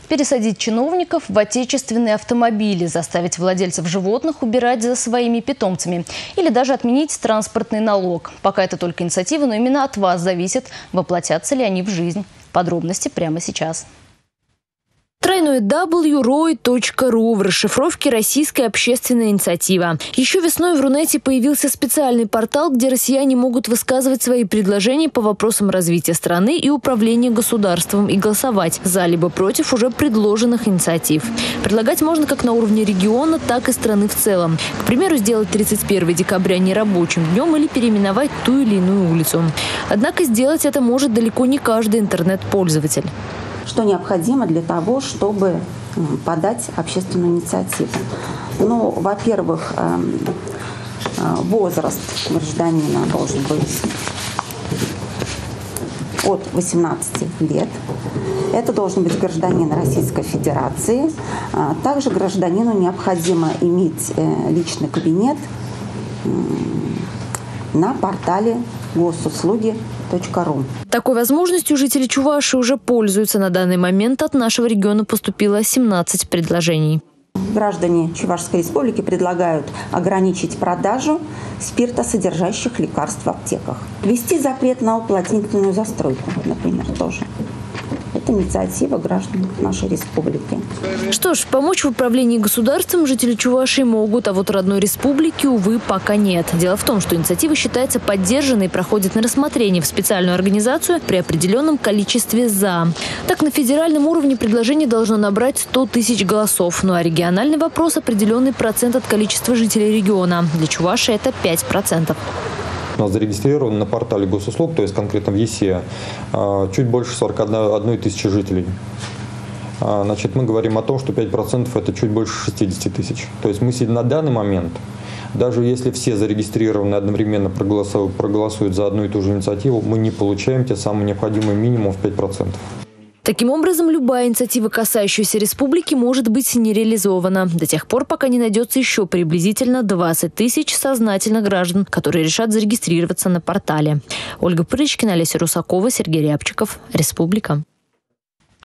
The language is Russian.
Пересадить чиновников в отечественные автомобили, заставить владельцев животных убирать за своими питомцами или даже отменить транспортный налог. Пока это только инициатива, но именно от вас зависит, воплотятся ли они в жизнь. Подробности прямо сейчас. www.roy.ru в расшифровке «Российская общественная инициатива». Еще весной в Рунете появился специальный портал, где россияне могут высказывать свои предложения по вопросам развития страны и управления государством и голосовать за либо против уже предложенных инициатив. Предлагать можно как на уровне региона, так и страны в целом. К примеру, сделать 31 декабря нерабочим днем или переименовать ту или иную улицу. Однако сделать это может далеко не каждый интернет-пользователь. Что необходимо для того, чтобы подать общественную инициативу? Ну, во-первых, возраст гражданина должен быть от 18 лет. Это должен быть гражданин Российской Федерации. Также гражданину необходимо иметь личный кабинет на портале госуслуги.ру. Такой возможностью жители Чувашии уже пользуются. На данный момент от нашего региона поступило 17 предложений. Граждане Чувашской республики предлагают ограничить продажу спиртосодержащих лекарств в аптеках. Ввести запрет на уплотнительную застройку, например, тоже. Это инициатива граждан нашей республики. Что ж, помочь в управлении государством жители Чувашии могут, а вот родной республики, увы, пока нет. Дело в том, что инициатива считается поддержанной и проходит на рассмотрение в специальную организацию при определенном количестве «за». Так, на федеральном уровне предложение должно набрать 100 тысяч голосов. Ну а региональный вопрос – определенный процент от количества жителей региона. Для Чувашии это 5%. У нас зарегистрировано на портале госуслуг, то есть конкретно в ЕСЕ, чуть больше 41 тысячи жителей. Значит, мы говорим о том, что 5% это чуть больше 60 тысяч. То есть мы на данный момент, даже если все зарегистрированные одновременно проголосуют за одну и ту же инициативу, мы не получаем те самые необходимые минимум в 5%. Таким образом, любая инициатива, касающаяся республики, может быть не реализована до тех пор, пока не найдется еще приблизительно 20 тысяч сознательных граждан, которые решат зарегистрироваться на портале. Ольга Пырочкина, Олеся Русакова, Сергей Рябчиков. Республика.